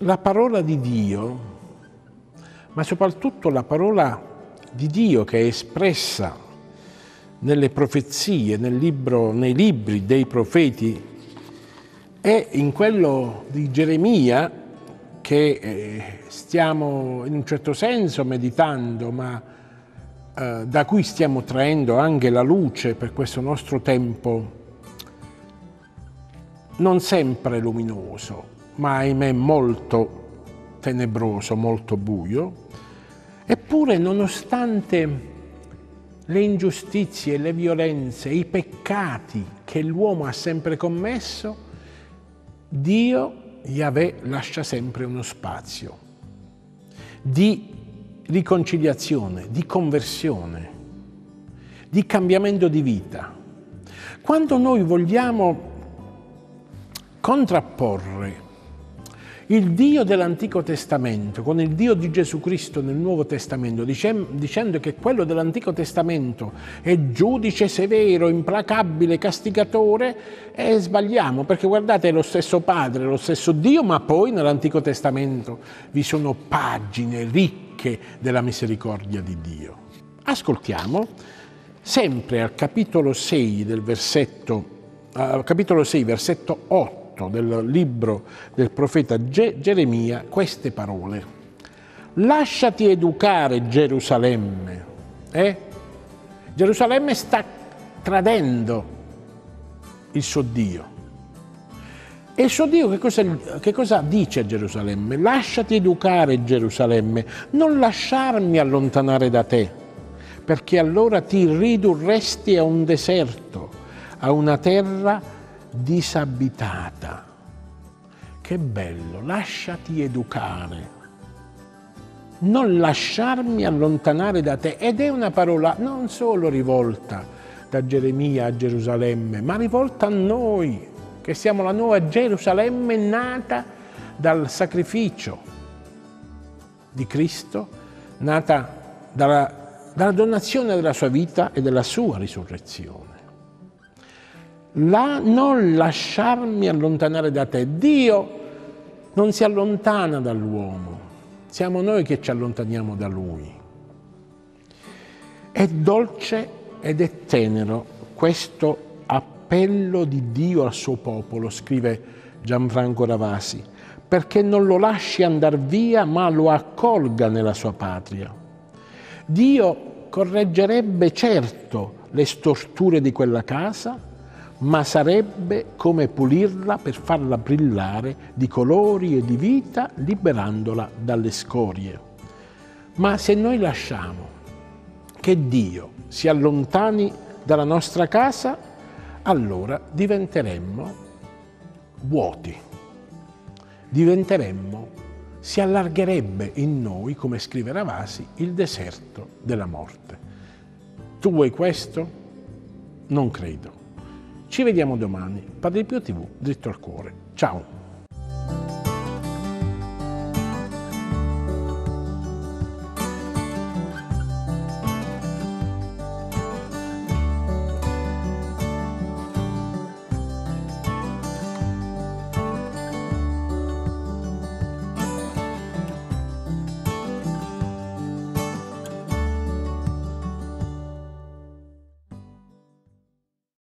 La parola di Dio, ma soprattutto la parola di Dio che è espressa nelle profezie, nei libri dei profeti e in quello di Geremia che stiamo in un certo senso meditando, ma da cui stiamo traendo anche la luce per questo nostro tempo non sempre luminoso, ma ahimè molto tenebroso, molto buio. Eppure, nonostante le ingiustizie, le violenze, i peccati che l'uomo ha sempre commesso, Dio, Yahweh, lascia sempre uno spazio di riconciliazione, di conversione, di cambiamento di vita. Quando noi vogliamo contrapporre il Dio dell'Antico Testamento con il Dio di Gesù Cristo nel Nuovo Testamento, dicendo che quello dell'Antico Testamento è giudice severo, implacabile, castigatore, e sbagliamo, perché guardate, è lo stesso Padre, lo stesso Dio, ma poi nell'Antico Testamento vi sono pagine ricche della misericordia di Dio. Ascoltiamo sempre al capitolo 6 versetto 8 del libro del profeta Geremia queste parole: lasciati educare, Gerusalemme. Gerusalemme sta tradendo il suo Dio. E il suo Dio che cosa dice a Gerusalemme? Lasciati educare, Gerusalemme, non lasciarmi allontanare da te, perché allora ti ridurresti a un deserto, a una terra disabitata. Che bello, lasciati educare, non lasciarmi allontanare da te. Ed è una parola non solo rivolta da Geremia a Gerusalemme, ma rivolta a noi, che siamo la nuova Gerusalemme nata dal sacrificio di Cristo, nata dalla donazione della sua vita e della sua risurrezione. Non lasciarmi allontanare da te. Dio non si allontana dall'uomo, siamo noi che ci allontaniamo da Lui. È dolce ed è tenero questo appello di Dio al suo popolo, scrive Gianfranco Ravasi, perché non lo lasci andare via, ma lo accolga nella sua patria. Dio correggerebbe certo le storture di quella casa, ma sarebbe come pulirla per farla brillare di colori e di vita, liberandola dalle scorie. Ma se noi lasciamo che Dio si allontani dalla nostra casa, allora diventeremmo vuoti, si allargherebbe in noi, come scrive Ravasi, il deserto della morte. Tu vuoi questo? Non credo. Ci vediamo domani. Padre Pio TV, dritto al cuore. Ciao.